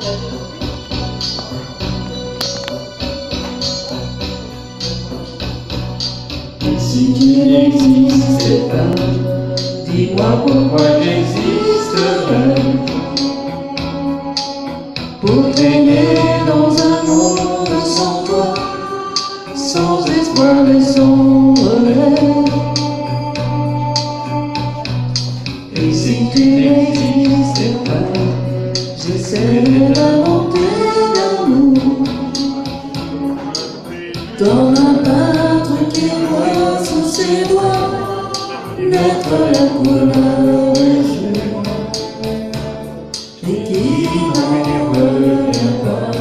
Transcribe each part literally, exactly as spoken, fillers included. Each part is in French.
Et si tu n'existais pas, dis-moi pourquoi j'existerais. Pour traîner dans un monde sans toi, sans espoir et sans relais. Et si tu n'existais pas, j'essaierais d'inventer l'amour dans un peintre qui voit sous ses doigts naître la couleur des jours et qui n'en revient pas.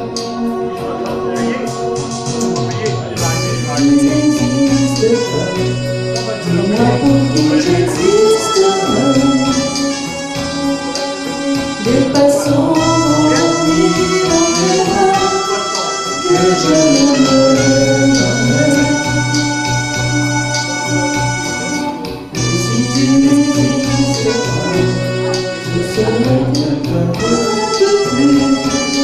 Tu n'existes pas, dis-moi pour qui j'existerais. Des passants endormis dans tes bras que je n'aimerais jamais. Et si tu n'existais pas, je serais quelqu'un de plus.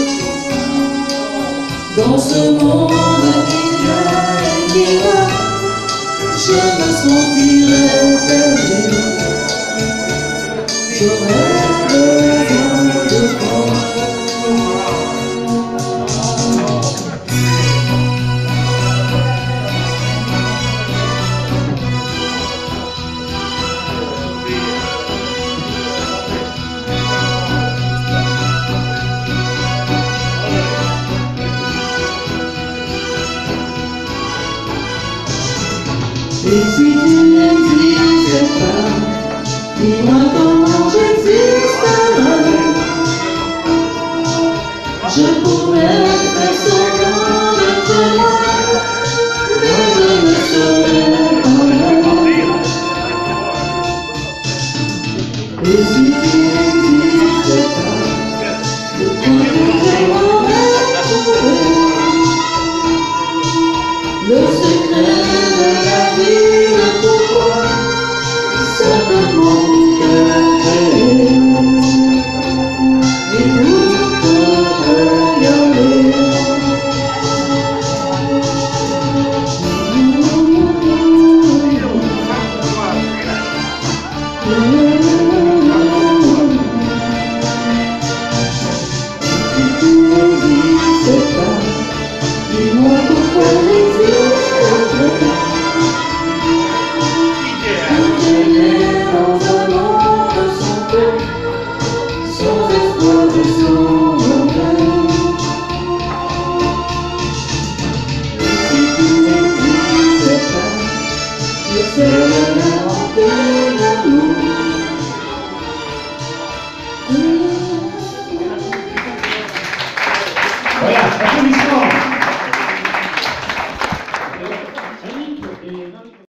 Dans ce monde qui vient et qui va, je me sentirais perdu. J'aurais besoin de toi. Et si tu n'existais pas, dis-moi comment j'existerais. Je pourrais faire semblant d'être là, mais je ne serais pas là. Et si tu n'existais pas, je crois que j'aimerais trouver le secret de la vie, le pourquoi, certainement que créer. Et pour te regarder, si tu n'existais pas, dis-moi pourquoi j'existerais. Dans un monde sans toi, sans espoir et sans regret. Et si tu n'existais pas, j'essaierais d'inventer l'amour. Voilà, applaudissements.